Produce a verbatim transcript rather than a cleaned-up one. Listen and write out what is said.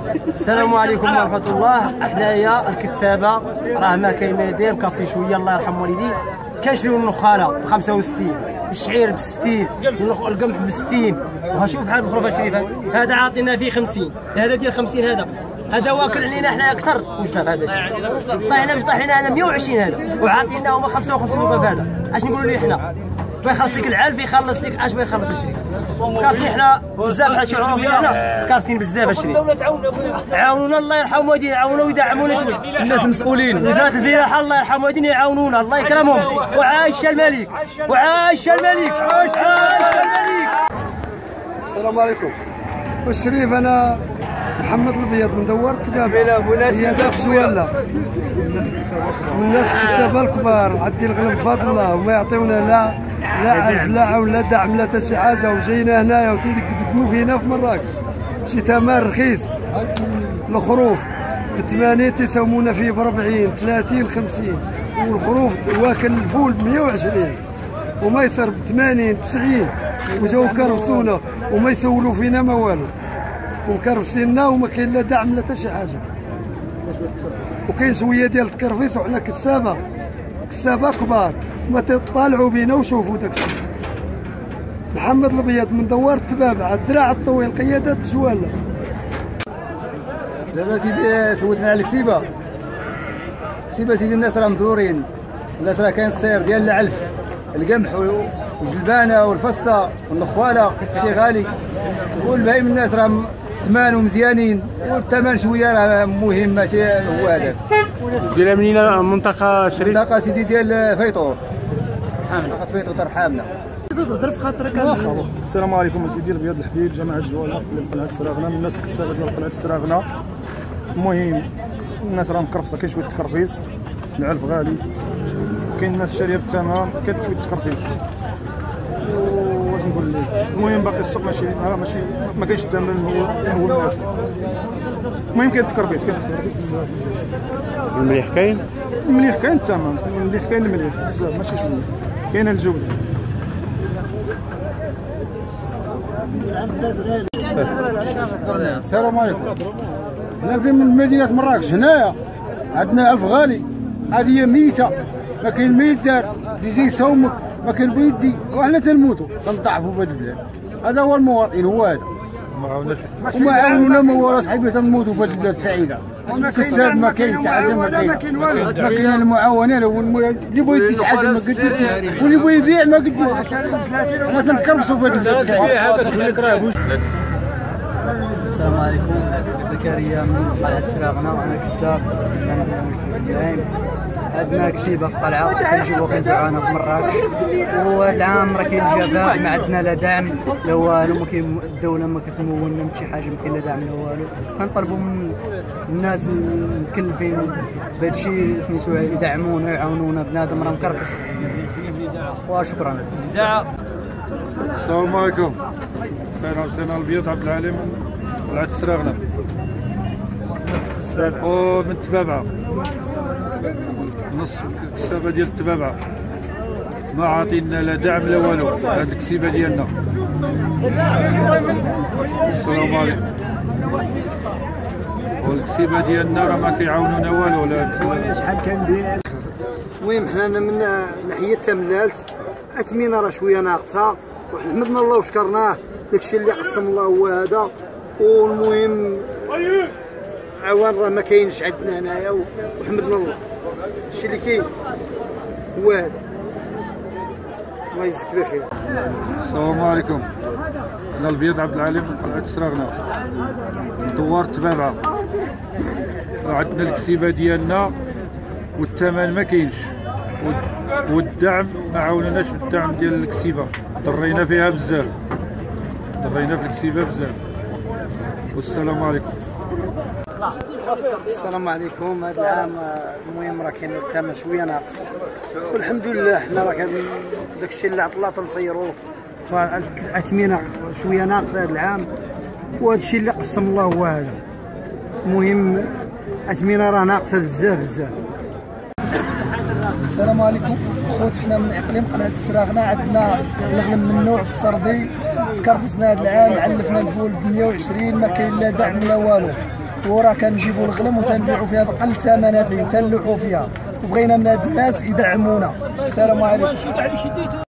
السلام عليكم ورحمة الله. حنايا الكسابة راه ما كاين ما يدير، مكافطين شوية الله يرحم والدي. كنشريو النخالة ب خمسة وستين، الشعير ب ستين، القمح ب ستين، وهشوف بحال الخروف شريف هذا عاطينا فيه خمسين، هذا ديال خمسين، هذا هذا واكل علينا حنا اكثر. واش دار هذا الشيء؟ طايحنا باش طايحنا هذا مية وعشرين هذا، وعاطينا هما خمسة وخمسين ربع هذا. اش نقولوا ليه حنا؟ بيخلص لك العلف يخلص لك اش بيخلص الشريك. كافسين حنا بزاف بحال شي عروبي هنا كافسين بزاف الشريك. عاونونا الله يرحم والدينا، عاونوا ويدعمونا شويه. الناس مسؤولين وزارة الفلاحة الله يرحم والدينا يعاونونا الله يكرمهم. وعاش الملك وعاش الملك عاش الملك. السلام عليكم. والشريف انا محمد الابيض من دوار التبابة. هي داك سوالا الناس الكسابة الكبار عندي الغلب بفضل الله وما يعطيونا لا لا عرف لا عون لا دعم لا حتى شي حاجه. وجينا هنايا وتيدك تدقوا فينا في مراكش شي ثمن رخيص. الخروف ب ثمانين تيساومونا فيه ب أربعين ثلاثين خمسين، والخروف واكل الفول ب مية وعشرين وميسر ب ثمانين تسعين. وجاو كرفسونا وما يسولوا فينا ما والو، ومكرفسينا وما كاين لا دعم لا حتى شي حاجه. وكاين شويه ديال التكرفيس وحنا كسابه كسابه كبار ما تطالعوا بينا وشوفوا داكشي. محمد الابيض من دوار التبابة على الدراع الطويل قيادات جواله. دابا سيدي سولتنا على الكسيبه. الكسيبه سيدي الناس راه مدورين، الناس راه كاين السير ديال العلف، القمح والجلبانه والفصه والنخواله شي غالي، والباقي من الناس راه سمان ومزيانين، والثمن شويه راه مهم ماشي هو هذاك. ديال منين منطقه شريف؟ منطقه سيدي ديال فيطور حامله، منطقه فيطور تاع حامله. تهضر في خاطرك. السلام عليكم سيدي الابيض الحبيب جماعه جواله من قلعه السراغنه، من الناس الكسابه ديال قلعه السراغنه. المهم الناس راه مكرفصه، كاين شويه تكرفيس، العلف غالي، كاين الناس شاريه بالثمن، كاين شويه تكرفيس. واش نقول لك؟ المهم باقي السوق ماشي ماشي ما كاينش الثمن هو هو الناس. المهم كاين التكرفيس، كاين التكرفيس بزاف بزاف. المليح كاين؟ المليح كاين الثمن، المليح كاين المليح بزاف ماشي شويه، كاينه الجوده. السلام عليكم. حنا في من مدينة مراكش هنايا عندنا علف غالي، هذه هي ميتة، ما كاين ميتات يجي يساومك، ما كاين بيدي وحنا تنموتوا تنضعفوا بهذا البلاد. هذا هو المواطن هو هذا. وما عاونونا ما والو صاحبي تنموتوا بهذه البلاد السعيده. الكساب ما كاين، تعلم ما كاين، ما كاين المعاونه. اللي بغى يدي شي حاجه ما قدرش، واللي بغى يبيع ما قدرش. حنا تنتكرفسوا بهذه البلاد. السلام عليكم. زكريا من قلعة السراغنة وأنا كساب كنبيع. عندنا كسيبة في قلعة كنجيبو كنبيعوها في مراكش، وهذا العام راه كاين جفاف، ما عندنا لا دعم لا والو، ما كاين الدولة ما كتمولنا بشي حاجة، ما كاين لا دعم لا والو. كنطلبوا من الناس المكلفين بهذا الشيء سميتو يدعمونا ويعاونونا، بنادم راه مكرفس. وشكرا. السلام عليكم. خير عرفتنا الابيض عبد العالم قلعة السراغنة ومن التبابعة، نص الكسابة ديال التبابعة، ما عاطينا لا دعم لا والو. هذه الكسيبة ديالنا. السلام عليكم. والكسيبة ديالنا راه ما كيعاونونا والو. لا شحال كنبيع. المهم حنا من ناحية تملالت أثمنة راه شوية ناقصة، وحمدنا الله وشكرناه داكشي اللي قسم الله هو هذا. والمهم عوان راه ما كاينش عندنا هنايا، وحمدنا الله. الشيء اللي كاين هو هذا. الله يجزيك بخير. السلام عليكم. انا الابيض عبد العالم من قلعة السراغنة دوار التبابعة. عندنا الكسيبة ديالنا والثمن ما كاينش، والدعم ما عاونناش في الدعم ديال الكسيبة، ضرينا فيها بزاف، ضرينا في الكسيبة بزاف. والسلام عليكم. السلام عليكم. هذا العام المهم راه كاين الثمن شويه ناقص، والحمد لله حنا راه داكشي اللي عطلنا تنصيروه، فالاثمنه شويه ناقصه هذا العام، وهذا الشيء اللي قسم الله هو هذا. المهم الاثمنه راه ناقصه بزاف بزاف. السلام عليكم خوت. حنا من اقليم قلعة السراغنة، عندنا الغنم من نوع السردي، تكرفسنا هذا العام، علفنا الفول ب مية وعشرين، ما كاين لا دعم لا والو. وراه كنجيبوا الغلم وتنبيعوا فيها بأقل ثمن فيه تنلوحوا فيها، وبغينا من هاد الناس يدعمونا. السلام عليكم.